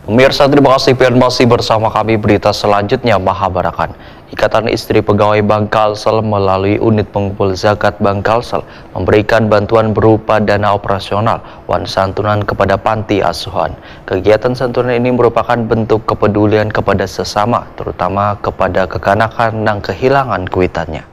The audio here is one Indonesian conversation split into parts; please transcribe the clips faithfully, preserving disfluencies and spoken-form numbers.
Pemirsa, terima kasih dan masih bersama kami. Berita selanjutnya, Mahabarakan. Ikatan Istri Pegawai Bank Kalsel melalui unit pengumpul zakat Bank Kalsel memberikan bantuan berupa dana operasional wan santunan kepada panti asuhan. Kegiatan santunan ini merupakan bentuk kepedulian kepada sesama, terutama kepada kekanakan yang kehilangan kuitannya.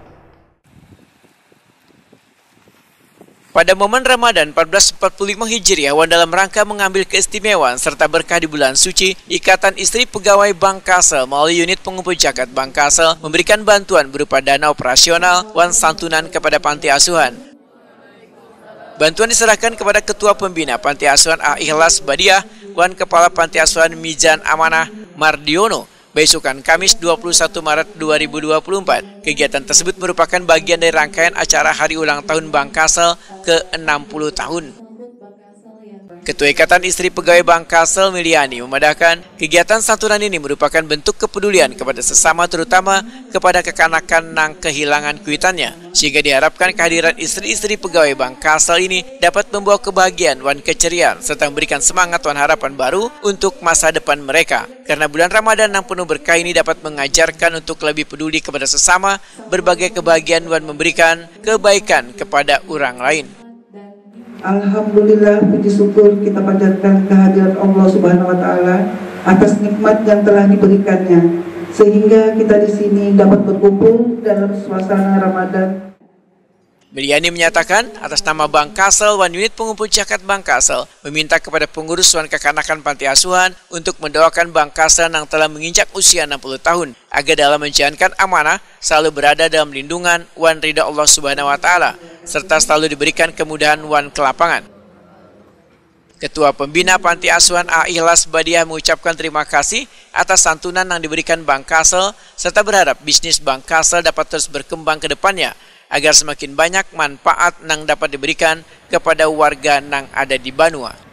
Pada momen Ramadan seribu empat ratus empat puluh lima Hijriah, dalam rangka mengambil keistimewaan serta berkah di bulan suci, Ikatan Istri Pegawai Bank Kalsel melalui unit pengumpul zakat Bank Kalsel memberikan bantuan berupa dana operasional wan santunan kepada panti asuhan. Bantuan diserahkan kepada Ketua Pembina Panti Asuhan Al-Ikhlas Badiah wan Kepala Panti Asuhan Mizan Amanah Mardiono besokan Kamis dua puluh satu Maret dua ribu dua puluh empat. Kegiatan tersebut merupakan bagian dari rangkaian acara Hari Ulang Tahun Bank Kalsel ke enam puluh tahun. Ketua Ikatan Istri Pegawai Bank Kalsel Miliani memadahkan kegiatan santunan ini merupakan bentuk kepedulian kepada sesama, terutama kepada kekanakan yang kehilangan kuitannya, sehingga diharapkan kehadiran istri-istri pegawai Bank Kalsel ini dapat membawa kebahagiaan wan keceriaan serta memberikan semangat wan harapan baru untuk masa depan mereka. Karena bulan Ramadan yang penuh berkah ini dapat mengajarkan untuk lebih peduli kepada sesama, berbagai kebahagiaan wan memberikan kebaikan kepada orang lain. Alhamdulillah, puji syukur kita panjatkan kehadiran Allah Subhanahu wa Ta'ala atas nikmat yang telah diberikannya, sehingga kita di sini dapat berkumpul dalam suasana Ramadan. Miliani menyatakan atas nama Bank Kalsel wan unit pengumpul zakat Bank Kalsel meminta kepada pengurus wan kekanakan panti asuhan untuk mendoakan Bank Kalsel yang telah menginjak usia enam puluh tahun agar dalam menjalankan amanah selalu berada dalam lindungan wan ridha Allah Subhanahu wa Ta'ala serta selalu diberikan kemudahan wan kelapangan. Ketua Pembina Panti Asuhan Al-Ikhlas Badiah mengucapkan terima kasih atas santunan yang diberikan Bank Kalsel serta berharap bisnis Bank Kalsel dapat terus berkembang ke depannya agar semakin banyak manfaat yang dapat diberikan kepada warga yang ada di Banua.